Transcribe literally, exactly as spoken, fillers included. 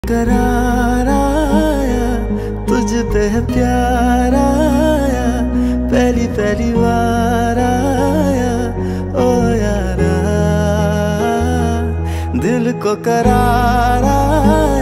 करार आया, तुझ पे है प्यार आया, पहली पहली बार आया ओ यारा, दिल को करार आया।